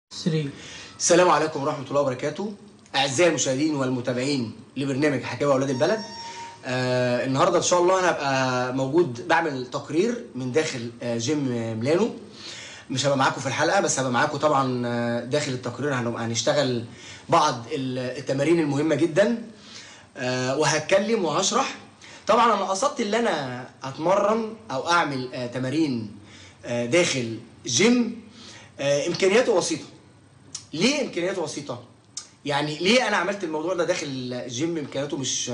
3. السلام عليكم ورحمة الله وبركاته. أعزائي المشاهدين والمتابعين لبرنامج حكاوي أولاد البلد. النهاردة إن شاء الله أنا هبقى موجود بعمل تقرير من داخل جيم ميلانو. مش هبقى معاكم في الحلقة، بس هبقى معاكم طبعا داخل التقرير. هنبقى هنشتغل بعض التمارين المهمة جدا، وهتكلم وهشرح. طبعا أنا قصدت إن أنا أتمرن أو أعمل تمارين داخل جيم إمكانياته بسيطة. ليه امكانياته بسيطه؟ يعني ليه انا عملت الموضوع ده داخل الجيم امكانياته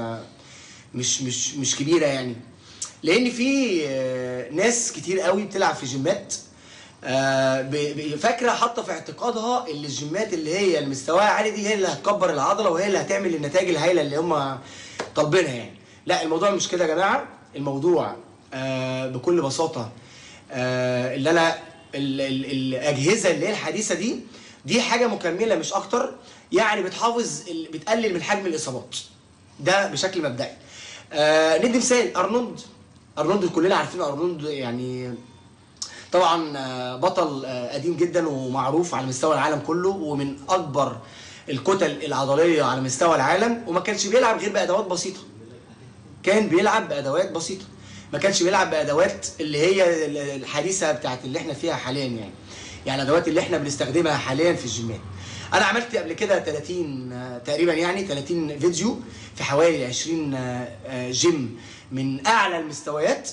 مش كبيره؟ يعني لان في ناس كتير قوي بتلعب في جيمات فاكره، حاطه في اعتقادها ان الجيمات اللي هي المستوى عالي دي هي اللي هتكبر العضله وهي اللي هتعمل النتائج الهائله اللي هم طالبينها. يعني لا، الموضوع مش كده يا جماعه. الموضوع بكل بساطه اللي انا الاجهزه اللي هي الحديثه دي حاجه مكمله مش اكتر. يعني بتقلل من حجم الاصابات ده بشكل مبدئي. ندي مثال ارنولد كلنا عارفين ارنولد. يعني طبعا بطل قديم جدا ومعروف على مستوى العالم كله، ومن اكبر الكتل العضليه على مستوى العالم، وما كانش بيلعب غير بادوات بسيطه. كان بيلعب بادوات بسيطه، ما كانش بيلعب بادوات اللي هي الحديثه بتاعت اللي احنا فيها حاليا. يعني الادوات اللي احنا بنستخدمها حاليا في الجيمات. انا عملت قبل كده 30 تقريبا، يعني 30 فيديو في حوالي 20 جيم من اعلى المستويات.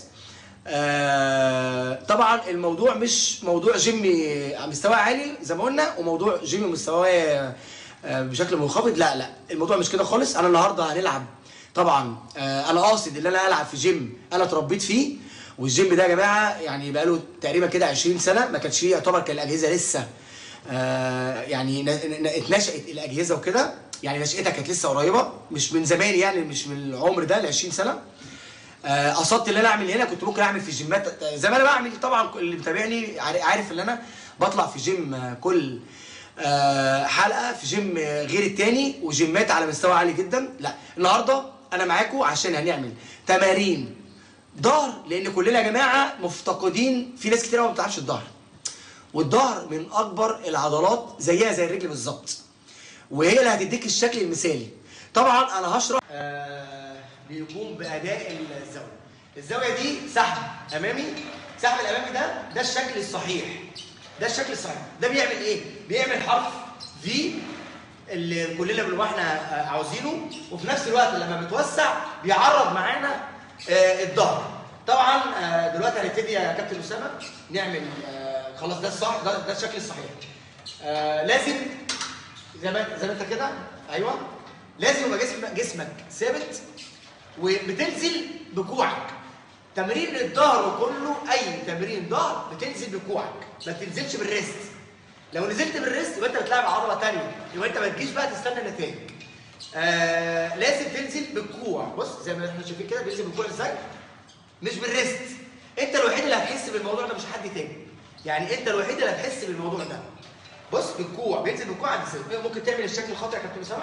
طبعا الموضوع مش موضوع جيم مستوى عالي زي ما قلنا وموضوع جيم مستواه بشكل منخفض. لا، الموضوع مش كده خالص. انا النهارده هنلعب. طبعا انا قاصد ان انا العب في جيم انا اتربيت فيه، والجيم ده يا جماعه يعني بقاله تقريبا كده 20 سنه. ما كانش فيه، يعتبر كان الاجهزه لسه يعني اتنشأت الاجهزه وكده. يعني نشأتها كانت لسه قريبه، مش من زمان، يعني مش من العمر ده ال 20 سنه. قصدت اللي انا اعمل هنا كنت ممكن اعمل في جيمات زي ما انا بعمل. طبعا اللي متابعني عارف ان انا بطلع في جيم كل حلقه في جيم غير التاني، وجيمات على مستوى عالي جدا. لا، النهارده انا معاكم عشان هنعمل تمارين ظهر، لان كلنا يا جماعه مفتقدين. في ناس كتير قوي ما بتعرفش الظهر، والظهر من اكبر العضلات زيها زي الرجل بالظبط، وهي اللي هتديك الشكل المثالي. طبعا انا هشرح بيقوم باداء الزاويه دي سحب امامي. سحب الامامي ده الشكل الصحيح. ده بيعمل ايه؟ بيعمل حرف في اللي كلنا بنبقى احنا عاوزينه، وفي نفس الوقت لما بتوسع بيعرض معانا الظهر. طبعا دلوقتي هنبتدي يا كابتن اسامه نعمل خلاص. ده الصح، ده الشكل الصحيح. لازم زي ما انت كده. ايوه، لازم يبقى جسمك ثابت وبتنزل بكوعك. تمرين الظهر كله، اي تمرين ظهر بتنزل بكوعك، ما تنزلش بالريست. لو نزلت بالريست يبقى انت بتلعب عضله ثانيه، يبقى انت ما تجيش بقى تستنى نتائج. لازم تنزل بالكوع. بص زي ما احنا شايفين كده، بينزل بالكوع ازاي؟ مش بالريست. انت الوحيد اللي هتحس بالموضوع ده، مش حد تاني. يعني انت الوحيد اللي هتحس بالموضوع ده. بص بالكوع، بينزل بالكوع عند السن. ممكن تعمل الشكل الخاطئ يا كابتن اسامه.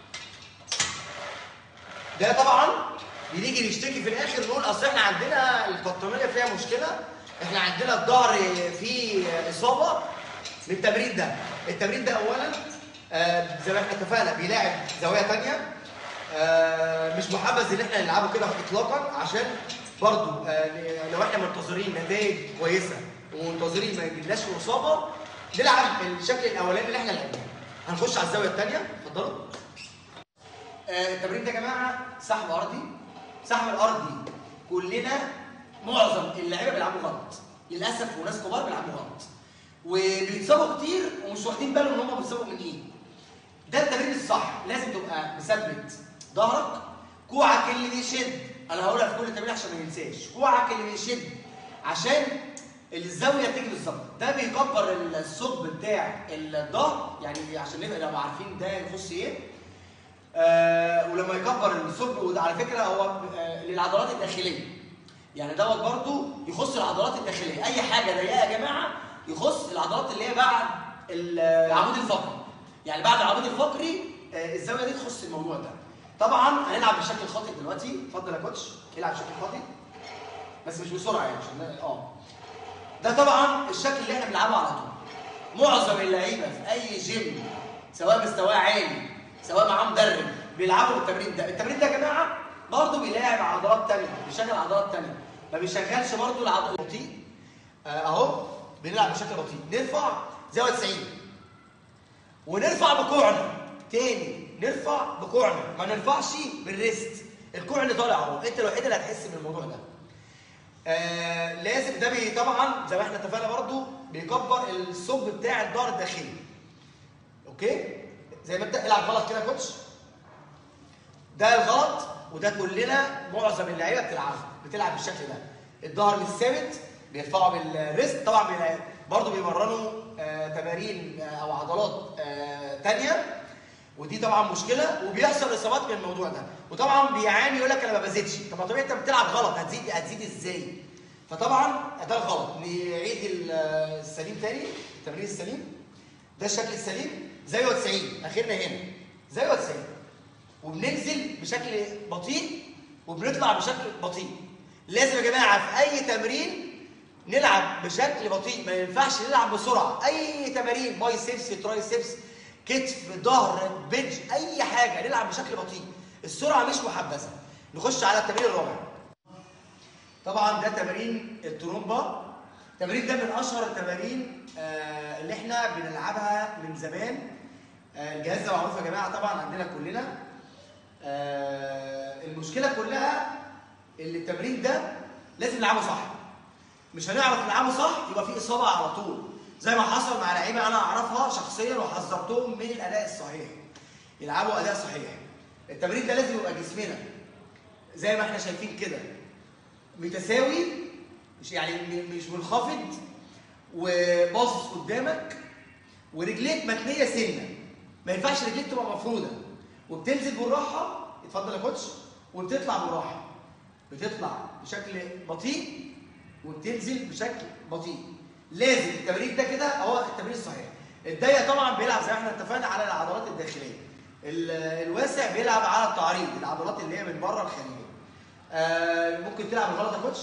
ده طبعا بنيجي نشتكي في الاخر نقول اصل احنا عندنا القطنيه فيها مشكله، احنا عندنا الظهر فيه اصابه من التمرين ده. التمرين ده اولا زي ما احنا اتفقنا بيلاعب زاويه ثانيه. مش محبذ ان احنا نلعبه كده اطلاقا، عشان برضو لو احنا منتظرين نتائج كويسه ومنتظرين ما يجيلناش اصابه نلعب الشكل الاولاني اللي احنا لعبناه. هنخش على الزاويه الثانيه. اتفضلوا. التمرين ده يا جماعه سحب ارضي. سحب الارضي كلنا معظم اللعيبه بيلعبوا غلط للاسف، وناس كبار بيلعبوا غلط وبيتصابوا كتير ومش واخدين بالهم ان هم بيتصابوا من ايه. ده التمرين الصح. لازم تبقى مثبت ظهرك، كوعك اللي بيشد. انا هقولها في كل التمرين عشان ما ننساش. كوعك اللي بيشد عشان الزاويه تيجي بالظبط. ده بيكبر الثقب بتاع الظهر، يعني عشان نبقى عارفين ده يخص ايه. ولما يكبر الثقب، وده على فكره هو للعضلات الداخليه. يعني دوت برضو يخص العضلات الداخليه. اي حاجه ضيقه يا جماعه يخص العضلات اللي هي بعد العمود الفقري. يعني بعد العمود الفقري الزاويه دي تخص الموضوع ده. طبعا هنلعب بالشكل الخاطئ دلوقتي. اتفضل يا كوتش العب بشكل خاطئ، بس مش بسرعه يعني عشان ده طبعا الشكل اللي احنا بنلعبه على طول. معظم اللعيبه في اي جيم سواء مستواه عالي سواء معاه مدرب بيلعبوا بالتمرين ده. التمرين ده يا جماعه برضه بيلاعب عضلات ثانيه، بيشغل عضلات ثانيه، ما بيشغلش برضه العضلات البطيء. اهو بنلعب بشكل بطيء، نرفع زاويه 90 ونرفع بكوعنا تاني، نرفع بكوعنا، ما نرفعش بالريست. الكوع طالع اهو، انت الوحيد اللي هتحس بالموضوع ده. لازم ده طبعا زي ما احنا اتفقنا برضو بيكبر الثقب بتاع الظهر الداخلي. اوكي؟ زي ما انت العب غلط كده يا كوتش. ده الغلط وده كلنا معظم اللعيبه بتلعب بالشكل ده. الظهر مش ثابت، بيرفعوا بالريست، طبعا برضو بيمرنوا تمارين او عضلات ثانيه، ودي طبعا مشكله وبيحصل اصابات من الموضوع ده. وطبعا بيعاني يقول لك انا ما بزيدش. طب ما طبيعي انت بتلعب غلط، هتزيد ازاي؟ فطبعا ده الغلط. نعيد السليم تاني، التمرين السليم ده الشكل السليم، زاويه 90 اخرنا هنا زاويه 90 وبننزل بشكل بطيء وبنطلع بشكل بطيء. لازم يا جماعه في اي تمرين نلعب بشكل بطيء، ما ينفعش نلعب بسرعه. اي تمارين بايسبس، ترايسبس، كتف، ظهر، بنج، اي حاجه نلعب بشكل بطيء، السرعه مش محبذه. نخش على التمرين الرابع. طبعا ده تمارين الترومبا. التمرين ده من اشهر التمارين اللي احنا بنلعبها من زمان. الجهاز ده معروف يا جماعه طبعا عندنا كلنا. المشكله كلها اللي التمرين ده لازم نلعبه صح. مش هنعرف نلعبه صح يبقى في اصابه على طول، زي ما حصل مع لعيبه انا اعرفها شخصيا وحذرتهم من الاداء الصحيح. يلعبوا اداء صحيح. التمرين ده لازم يبقى جسمنا زي ما احنا شايفين كده متساوي، مش منخفض وباصص قدامك، ورجليك متنيه سنه. ما ينفعش رجليك تبقى مفروده وبتنزل بالراحه. اتفضل يا كوتش. وبتطلع بالراحه، بتطلع بشكل بطيء وبتنزل بشكل بطيء. لازم التمرين ده كده هو التمرين الصحيح. الضيق طبعا بيلعب زي ما احنا اتفقنا على العضلات الداخليه، الواسع بيلعب على التعريض، العضلات اللي هي من بره الخارجيه. ممكن تلعب الغلط يا كوتش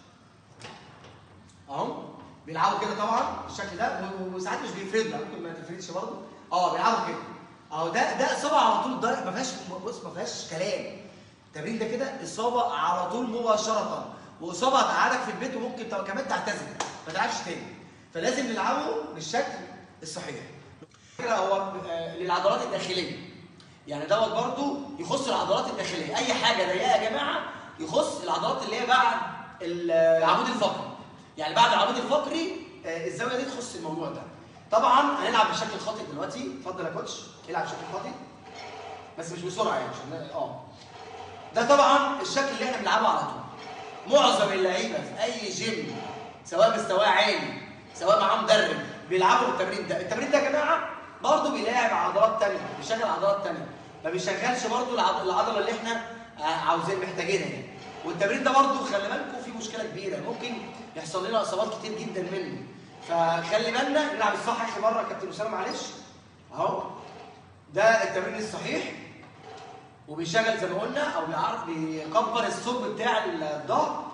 اهو. بيلعبوا كده طبعا بالشكل ده، وساعات مش بيفردنا، ممكن ما تفردش برضه. بيلعبوا كده اهو. ده اصابه على طول. الضيق ما فيهاش كلام. التمرين ده كده اصابه على طول مباشره، واصابه هتقعدك في البيت وممكن كمان تعتزل ما تلعبش تاني. فلازم نلعبه بالشكل الصحيح. هو للعضلات الداخليه، يعني دوت برضو يخص العضلات الداخليه. اي حاجه ضيقه يا جماعه يخص العضلات اللي هي بعد العمود الفقري، يعني بعد العمود الفقري الزاويه دي تخص الموضوع ده. طبعا هنلعب بشكل خاطئ دلوقتي. اتفضل يا كوتش العب بشكل خاطئ بس مش بسرعه يعني عشان ده طبعا الشكل اللي احنا بنلعبه على طول. معظم اللعيبه في اي جيم سواء مستواه عالي سواء معاه مدرب بيلعبوا بالتمرين ده. التمرين ده يا جماعه برضه بيلاعب عضلات ثانيه، بيشغل عضلات ثانيه، ما بيشغلش برضه العضله اللي احنا عاوزين محتاجينها يعني. والتمرين ده برضه خلي بالكم فيه مشكله كبيره، ممكن يحصل لنا اصابات كتير جدا منه. فخلي بالنا نلعب الصح. اخر مره يا كابتن اسامه معلش اهو. ده التمرين الصحيح وبيشغل زي ما قلنا او بيكبر الثقب بتاع الظهر،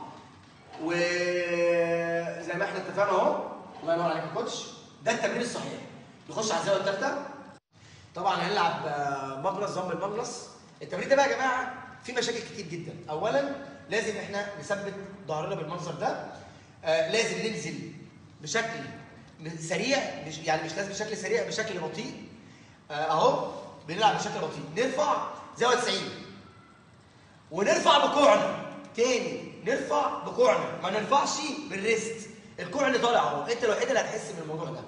وزي ما احنا اتفقنا اهو. الله ينور عليك يا كوتش. ده التمرين الصحيح. نخش على الزاويه الثالثه. طبعا هنلعب مغناطيس ضم المغناطيس. التمرين ده بقى يا جماعه فيه مشاكل كتير جدا. اولا لازم احنا نثبت ظهرنا بالمنظر ده. لازم ننزل بشكل سريع، مش لازم بشكل سريع، بشكل بطيء. اهو بنلعب بشكل بطيء، نرفع زاويه 90 ونرفع بكوعنا تاني، نرفع بكوعنا، ما نرفعش بالريست. الكوع طالع اهو، انت الوحيد اللي هتحس بالموضوع ده.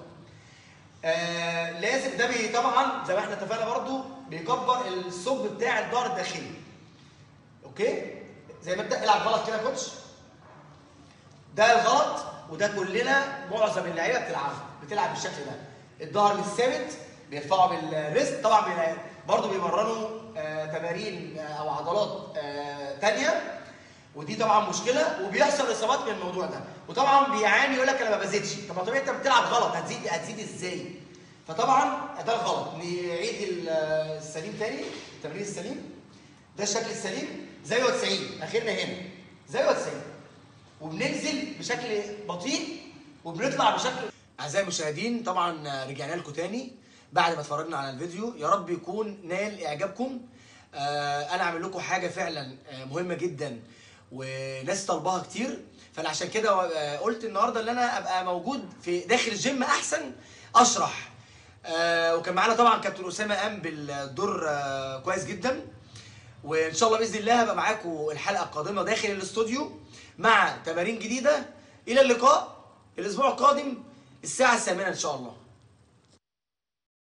لازم ده طبعا زي ما احنا اتفقنا برضو بيكبر الثقب بتاع الظهر الداخلي. اوكي؟ زي ما انت العب غلط كده يا كوتش. ده الغلط وده كلنا معظم اللعيبه بتلعب بالشكل ده. الظهر مش ثابت، بيرفعوا بالريست، طبعا برضو بيمرنوا تمارين او عضلات ثانيه، ودي طبعا مشكله وبيحصل اصابات من الموضوع ده. وطبعا بيعاني يقول لك انا ما بزيدش. طب ما طبيعي انت بتلعب غلط، هتزيد ازاي؟ فطبعا ده الغلط. نعيد السليم تاني، التمرين السليم ده الشكل السليم، زاويه 90 اخرنا هنا زاويه 90 وبننزل بشكل بطيء وبنطلع بشكل. اعزائي المشاهدين طبعا رجعنا لكم تاني بعد ما اتفرجنا على الفيديو. يا رب يكون نال اعجابكم. انا عامل لكم حاجه فعلا مهمه جدا وناس طالباها كتير، فانا عشان كده قلت النهارده ان انا ابقى موجود في داخل الجيم احسن اشرح. وكان معانا طبعا كابتن اسامه قام بالدور كويس جدا، وان شاء الله باذن الله هبقى معاكم الحلقه القادمه داخل الاستوديو مع تمارين جديده. الى اللقاء الاسبوع القادم الساعه 8 ان شاء الله.